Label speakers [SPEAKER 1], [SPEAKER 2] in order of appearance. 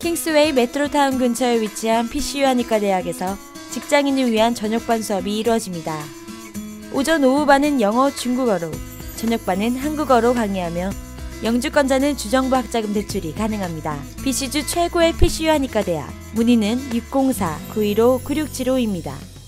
[SPEAKER 1] 킹스웨이 메트로타운 근처에 위치한 PCU 한의과대학에서 직장인을 위한 저녁반 수업이 이루어집니다. 오전 오후반은 영어, 중국어로, 저녁반은 한국어로 강의하며 영주권자는 주정부 학자금 대출이 가능합니다. BC주 최고의 PCU 한의과대학, 문의는 604-915-9675입니다.